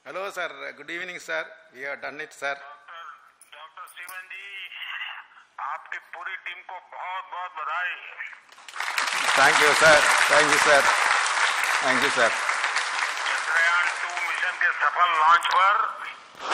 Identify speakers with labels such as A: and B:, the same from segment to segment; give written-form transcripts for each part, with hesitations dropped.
A: Hello, sir. Good evening, sir. We have done it, sir.
B: Doctor Sivan ji, आपकी पूरी team को बहुत बहुत बधाई।
A: Thank you, sir. Thank you, sir. Thank you, sir.
B: Chandrayaan 2 mission के सफल लॉन्च पर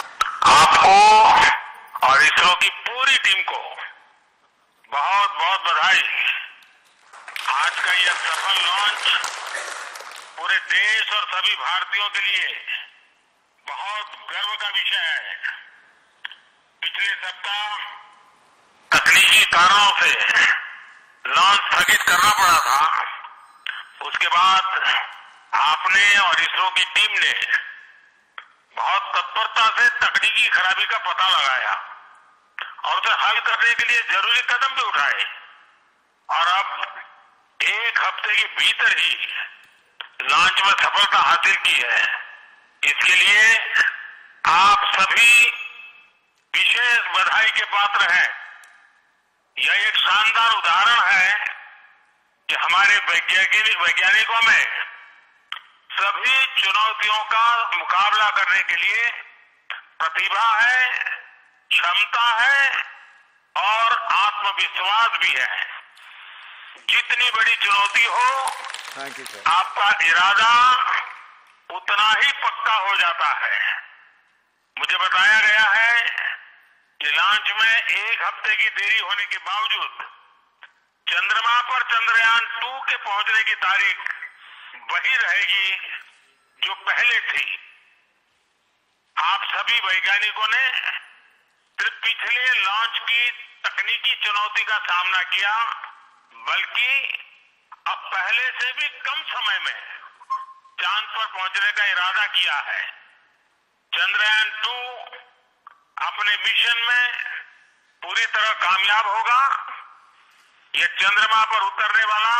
B: आपको और इसरो की पूरी टीम को बहुत बहुत बधाई। आज का यह सफल लॉन्च पूरे देश और सभी भारतीयों के लिए बहुत गर्व का विषय है। पिछले सप्ताह तकनीकी कारणों से लॉन्च स्थगित करना पड़ा था। उसके बाद आपने और इसरो की टीम ने बहुत तत्परता से तकनीकी खराबी का पता लगाया और उसे हल करने के लिए जरूरी कदम भी उठाए और अब एक हफ्ते के भीतर ही लॉन्च में सफलता हासिल की है। इसके लिए आप सभी विशेष बधाई के पात्र हैं। यह एक शानदार उदाहरण है कि हमारे वैज्ञानिकों में सभी चुनौतियों का मुकाबला करने के लिए प्रतिभा है, क्षमता है और आत्मविश्वास भी है। जितनी बड़ी चुनौती हो, आपका इरादा उतना ही पक्का हो जाता है। मुझे बताया गया है कि लॉन्च में एक हफ्ते की देरी होने के बावजूद चंद्रमा पर चंद्रयान 2 के पहुंचने की तारीख वही रहेगी जो पहले थी। आप सभी वैज्ञानिकों ने सिर्फ पिछले लॉन्च की तकनीकी चुनौती का सामना किया, बल्कि अब पहले से भी कम समय में चांद पर पहुंचने का इरादा किया है। चंद्रयान 2 अपने मिशन में पूरी तरह कामयाब होगा। यह चंद्रमा पर उतरने वाला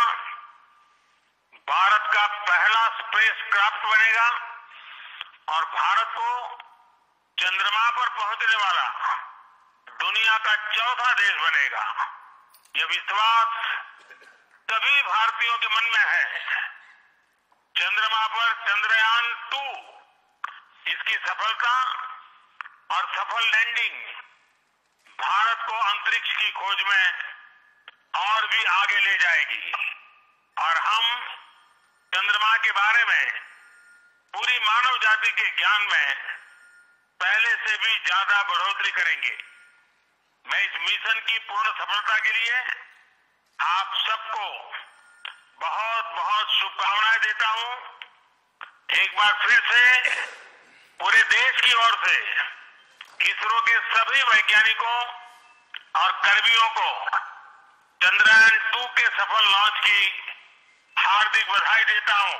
B: भारत का पहला स्पेस क्राफ्ट बनेगा और भारत को चंद्रमा पर पहुंचने वाला दुनिया का चौथा देश बनेगा। यह विश्वास सभी भारतीयों के मन में है। चंद्रमा पर चंद्रयान 2 इसकी सफलता और सफल लैंडिंग भारत को अंतरिक्ष की खोज में और भी आगे ले जाएगी और हम चंद्रमा के बारे में पूरी मानव जाति के ज्ञान में पहले से भी ज्यादा बढ़ोतरी करेंगे। मैं इस मिशन की पूर्ण सफलता के लिए आप सबको बहुत बहुत शुभकामनाएं देता हूं। एक बार फिर से पूरे देश की ओर से इसरो के सभी वैज्ञानिकों और कर्मियों को चंद्रयान 2 के सफल लॉन्च की हार्दिक बधाई देता हूं।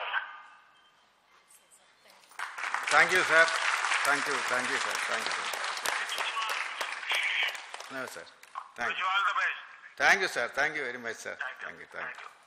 A: Thank you, sir. Thank you, sir. Thank you, sir. No, sir. Thank you.
B: Wish you all the best.
A: Thank you, sir. Thank you very much, sir. Thank you.